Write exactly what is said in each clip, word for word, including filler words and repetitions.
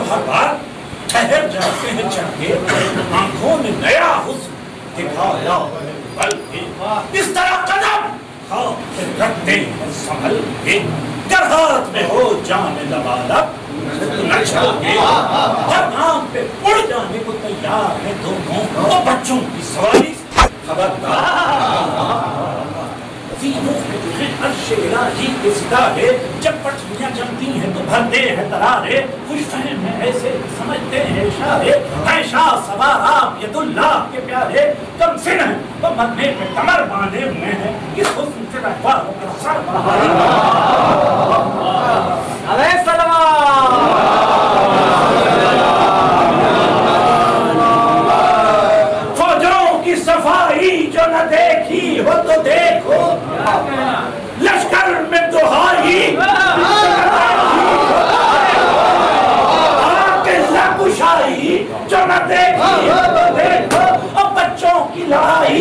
ہر بار ٹھہر جاتے ہیں چڑھ کے آنکھوں نے نیا حسن دکھایا بلکہ اس طرح قدم ہاتھ رکھتے ہیں سنبھل کے گر ہاتھ میں ہو جان لبالب نہ چھلکے جب آنکھ پہ اڑ جانے کو تیار ہے دونوں وہ بچوں کی سواری خبردار زینوں کے عرش الہی کے ستارے جب پٹھیاں جمتی ہیں تو بھرتے ہیں ترارے خوش فہم ہیں ایسے سمجھتے ہیں اشارے اے شاہ سوار آپ ید اللہ کے پیارے کم سن ہیں وہ مرنے پہ کمر باندھے ہوئے ہیں کس حسن سے رہواروں کے سر بہاری علیہ السلام فوجوں کی صفائی جو نہ دیکھی ہو تو دیکھو لشکر میں دہائی کشائی جو نہ دیکھی ہو تو دیکھو اور بچوں کی لڑائی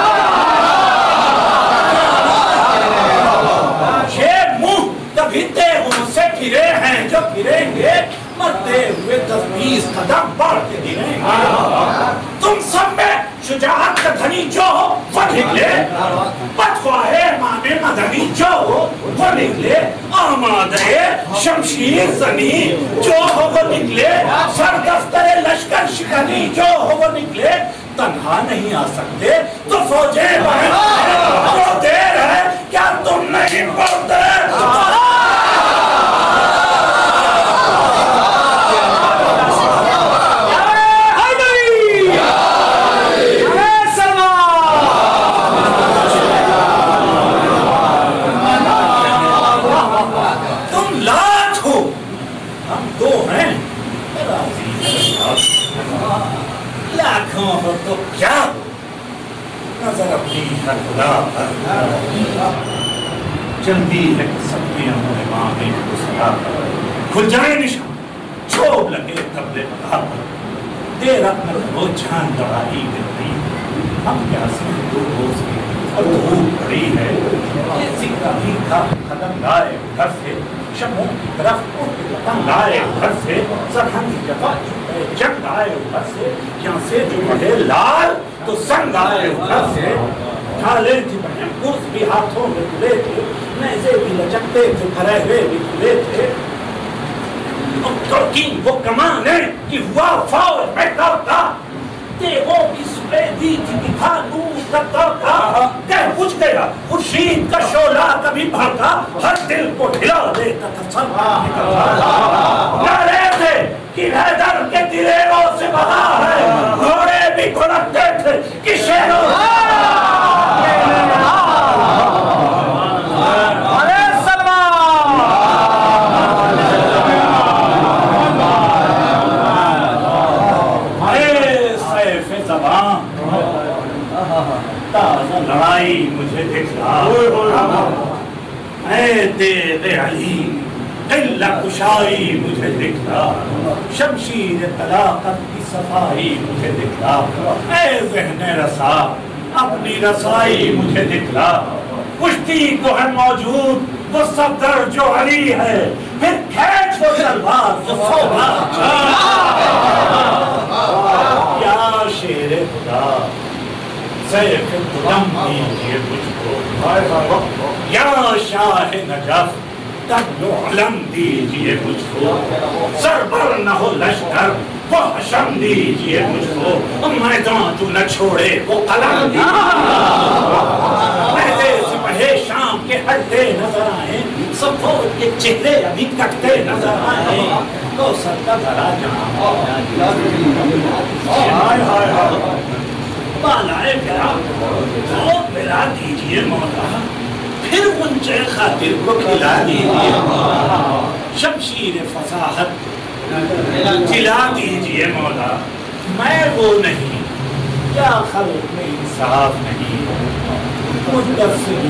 یہ منہ کبھی دیہوں سے گرے ہیں جو گریں گے مرتے ہوئے دس بیس قدم بڑھ کے گریں گے تم سب میں شجاعت کا دھنی جو ہو وہ نکلے بدخواہ امام مدنی جو ہو وہ نکلے آمادہ شمشیر زنی جو ہو وہ نکلے سر دفتر لشکر شکنی جو ہو وہ نکلے تنہا نہیں آ سکتے تو فوجیں بہن جو دیر ہے کیا تم نہیں پڑھتے ہو تو کیا نظر اپنی ہر خدا پر جلدی ہے سب کے امور امام کو سلا کھل جائے نشان چھوڑ لگے قبل بتا پر دیر اپنا وہ جان لڑائی گر رہی ہم کیا سن دو روز کی اور دھوپ پڑی ہے یہ ذکر بھی کا قدم لائے گھر سے شموں کی طرف پتنگ آئے گھر سے سرحن کی جگہ جنگ آئے گھر سے یہاں سے جو بڑھے لال تو سنگ آئے گھر سے ڈھالے تھی بہن گرز بھی ہاتھوں میں تلے تھے نیزے بھی لچکتے تھے کھرے ہوئے بھی تلے تھے ترکین وہ کمانے کی ہوا فوج میں کرتا دیووں کی سفیدی تھی دکھا نور کا تڑکا کہہ بجھ گیا خورشید کا شعلہ کبھی بھڑکا ہر دل کو ہلا دیتا تھا سب نعرے تھے کہ حیدر کے دلیروں سے بہا ہے گھوڑے بھی کھڑکتے تھے کہ شیروں لڑائی مجھے دکھلا اے دید علی قلہ کشائی مجھے دکھلا شمشیر طلاقت کی صفائی مجھے دکھلا اے ذہن رسا اپنی رسائی مجھے دکھلا کشتی کو ہے موجود وہ صفدر جو علی ہے پھر کھینچ وہ تلوار جو سودا یا شیر خدا سیف قدم دیجئے مجھ کو یا شاہ نجف تبلو علم دیجئے مجھ کو سربر نہ ہو لشکر وہ حشم دیجئے مجھ کو میدان تو نہ چھوڑے وہ قلم دیجئے سپاہی شام کے ہٹتے نظر آئیں سب فوج کے چہرے ابھی کٹتے نظر آئیں کوثر کا ذرا جہاں بالائے گرا وہ ملا دیجئے مولا پھر غنچہ خاطر کو کھلا دیجئے شمشیر فصاحت کھلا دیجئے مولا میں وہ نہیں کیا خلق میں انصاف نہیں مدثر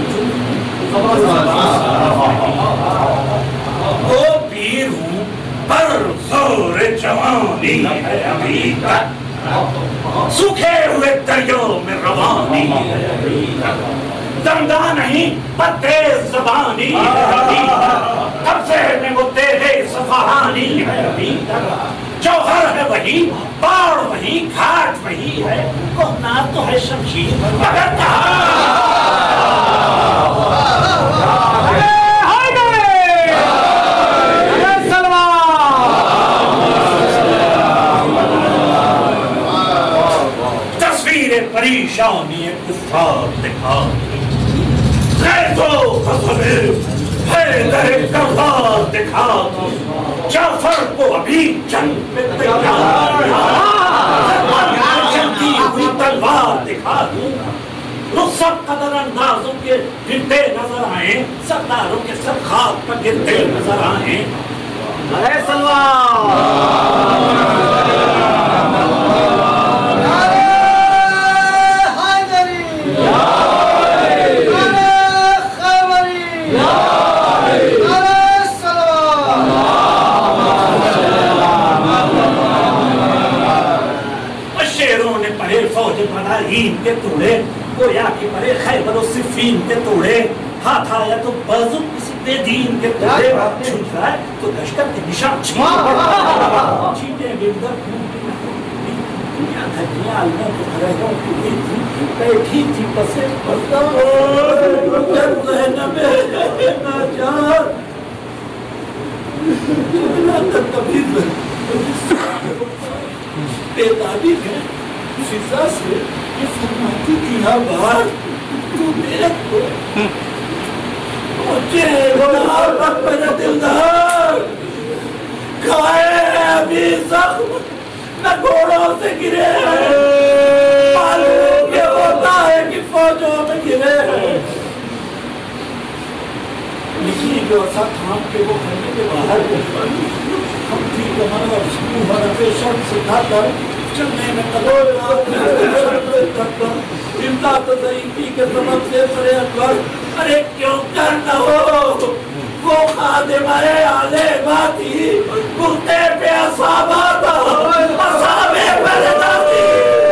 وہ پیر ہوں پر زور جوانی ہے ابھی تک سوکھے ہوئے دریوں میں روانی دمدار نہیں پر تیز زبانی قبضے میں وہ تیرے صفحانی ہے ابھی تک، جوہر ہے وہی، باڑ وہی، گھاٹ وہی ہے، گوہنا تو ہے شمشیر مگر کہاں پریشانی کفار دکھا غیظ و غضب حیدر کرار دکھا جعفر کو ابھی جنگ میں تیار چلتی ہوئی تلوار دکھا دوں، رخصت قدر اندازوں کے گرتے نظر آئیں، سرداروں کے سر خاک پر گرتے نظر آئیں۔ اے فوج کے توڑے گویا کہ پڑے خیبر و صفین کے توڑے، ہاتھ آیا تو بازو کسی بے دین کے توڑے، چھوٹ رہا ہے تو لشکر کے نشان چھینٹے گردر دنیا دھنیا علموں کو خرہوں کی دی تھی، بیٹھی تھی پسے پردہ جب ذہن میں ناچار جنہ تک کبھی بیتابی ہے فضا سے یہ فرماتی تھی ہاں بار تو دیکھ تو مجھے گناہ رب میرا دلدار کھائے ابھی زخم نہ گھوڑوں سے گرے ہیں، معلوم یہ ہوتا ہے کہ فوجوں میں گرے ہیں، لیکن جو ایسا تھام کے وہ کھڑنے کے باہر ہم تھی کمانا محرم شرط سکھا کر چلنے میں قدر امداد ضعیفی کے سبب سے سرے اکبر ارے کیوں کرنا ہو وہ خادم آلے باتی گھتے پہ اصابات اصابے پر داتی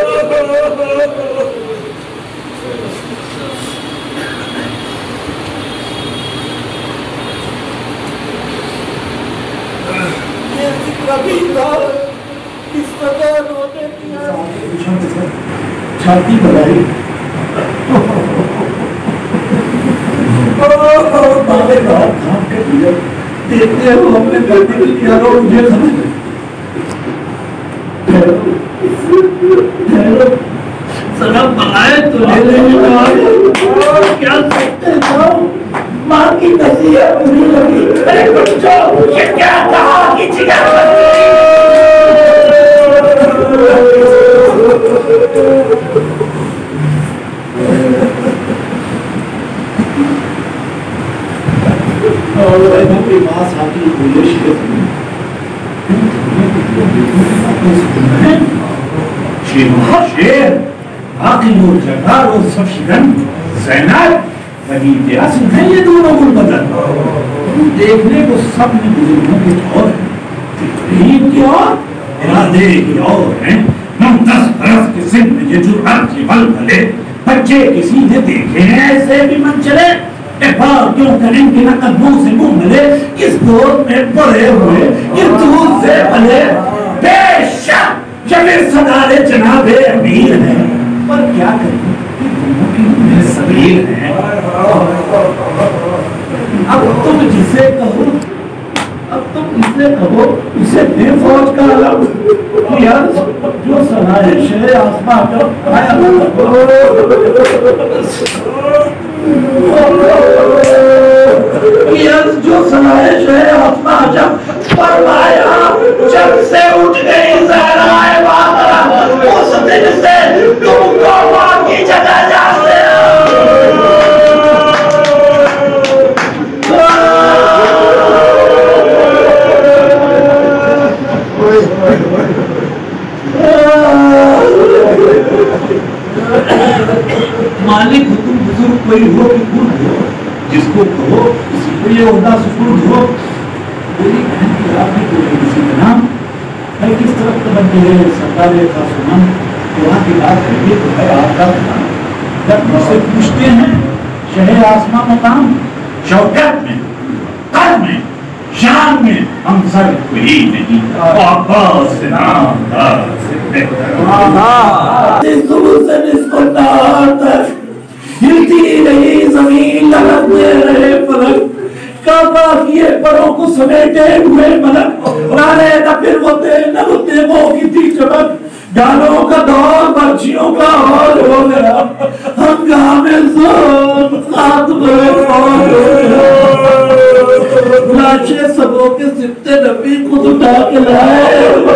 یہ ذکر بھی تھا اس قدر ہونے دیا چھاتی بڑھائی بابے کا ہاتھ تھام کے دیا دیکھتے ہو ہم نے غلطی بھی کیا رو مجھے سمجھ سنم بنائے تو لے لے کیا سکتے جاؤ ماں کی نصیحت بری لگی ارے بچوں یہ کیا کہا کہ جگر اور ایموں کے پاس آتی بولش کے سمیں شیر وہاں شیر آقی اور جگار اور سفشگن زینب وہی دیاسی ہیں یہ دونوں گل بدل دیکھنے کو سب میں بزرگوں کے طور ہیں تقریب کی اور ارادے کی اور ہیں نم دس برس کے سن میں یہ جرات کی بلبلے بچے کسی نے دیکھے ہیں ایسے بھی من چلے احبار کیوں کریں کہ نہ قدموں سے منہ ملے کس دور میں پڑے ہوئے کس دور سے پلے بے شک جبیر صدارے جناب امیر ہیں پر کیا کریں کہ دونوں کی انہیں سبیر ہیں اب تم جسے کہو اب تم اسے کہو اسے بے فوج کا علم یار جو صلاحش ہے آسمان کا آیا یار جو صلاحش ہے آسمان جب فرمایا جب سے اٹھ گئی زہرائے بادرہ اس دن سے تم کو ماں کی جگہ جاتے ہو مالک حکم بزرگ کوئی ہو کہ خود ہو جس کو کہو اسی کو یہ عہدہ سپرد ہو پوری بہن کی آپ نے کوئی کسی کا نام میں کس طرف تو بنتے ہیں سرکار کا سنم وہاں کی بات کریے تو ہے آپ کا نام جب مجھ سے پوچھتے ہیں شہر آسمان مقام شوکت میں قد میں شام میں ہم سر کوئی نہیں عباس نامدار سے بہتر صبح سے نصف النہار تک ہلتی رہی زمین لڑکتے رہے فلک کعبہ کیے پروں کو سمیٹے ہوئے ملک نارے نہ پھر وہ دے نہ وہ دیموں کی تھی چمک گانوں کا دور برچیوں کا حال ہو گیا ہنگامے زون خاتمے فوج ہو گیا لاشے سبوں کے سبتے نبی خود اٹھا کے لائے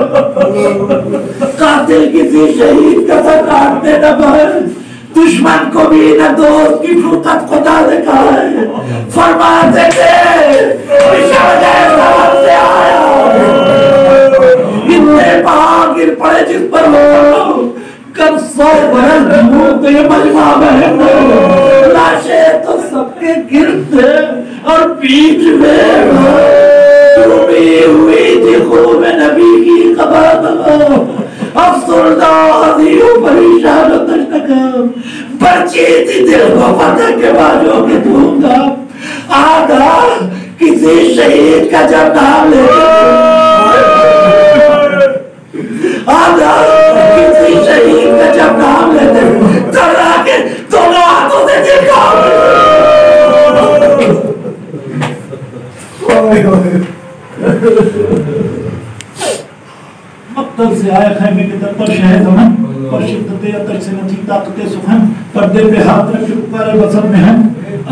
قاتل کسی شہید کا سر کاٹنے نہ باہر دشمن کو بھی نہ دوست کی فرقت خدا نے کہا ہے فرماتے تھے بشارے سبب سے آیا اتنے پہاڑ گر پڑے جس پر ہو کر سو برس دھوپ یہ مجمع بہن لاشیں تو سب کے گرد اور بیچ میں ڈوبی ہوئی تھی خوب نبی کی قبر افسردہ عظیم پریشان و تشتکام بچی تھی دل کو فتح کے باجوں کے دھوم دھام آدھا کسی شہید کا جب نام لے آدھا کسی شہید کا جب نام لیتے تھرا کے دونوں ہاتھوں سے دل کام مقتل سے آئے خیمے کے در پر شہ زمن اور شدت عطر سے نہ تھی طاقت سخن پردے پہ ہاتھ رکھ کے پکارے وسط میں ہم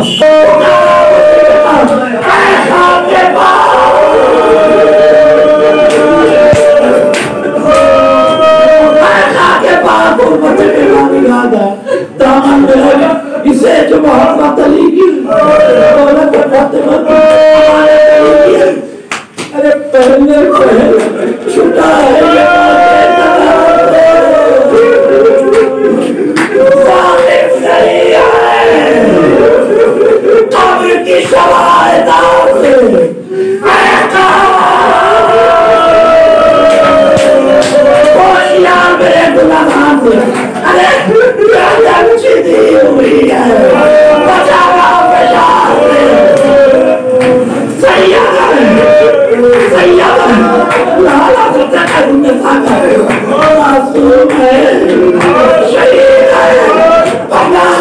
اسے جو محمد علی کی دولت فاطمہ کی ارے پہلے پہلے چھٹا ہے ظالم نہیں ہے قبر کی شواہد سے ہوشیار میرے گناہان سے ارے گردن چیدی ہوئی ہے بچانا بشار سے سیدہ سیدہ لالا سے تکر نساکہ معصوم ہے شہید ہے پناہ